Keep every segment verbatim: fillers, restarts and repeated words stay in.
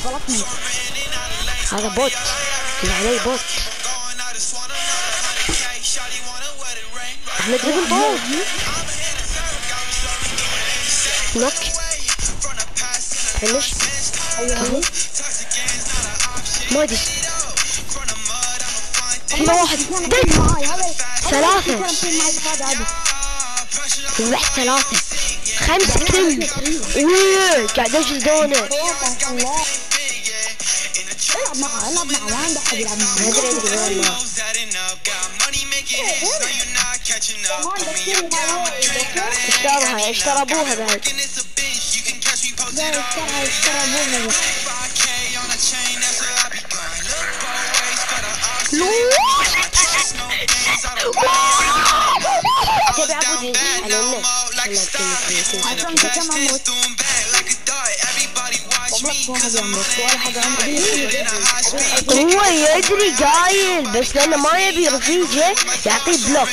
غلطني. هذا بوت اللي علي بوت. احمد ابن طول نوك فنش. ايوه ما ادري هنا واحد دل ثلاثة واحد ثلاثة خمسة كل ويه قاعد اجلدونه. العب معه العب معه ما عنده احد يلعب معه. ما ادري ادري والله. اشتراها اشترى ابوها بعد. لا اشترى اشترى ابوها. تبي عبودي على النت. عشان انت كم عمرك؟ هو يدري قايل بس لانه ما يبي رفيجه يعطيه بلوك.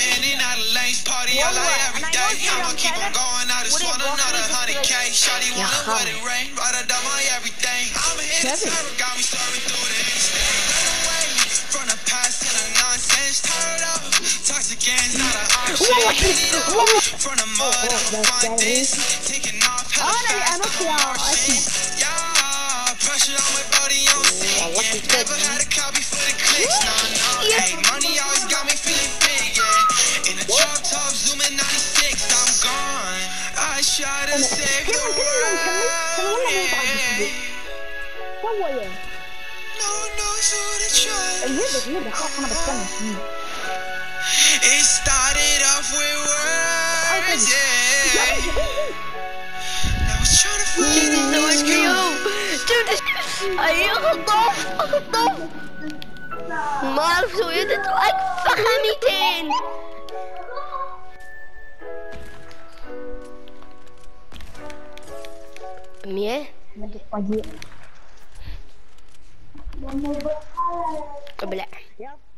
يا خالد انا انط يا اسمع. It started off with words, yeah. Now it's trying to find ايوه خطاف خطاف ما اعرف سويته اكفخ ميتين. مية قبل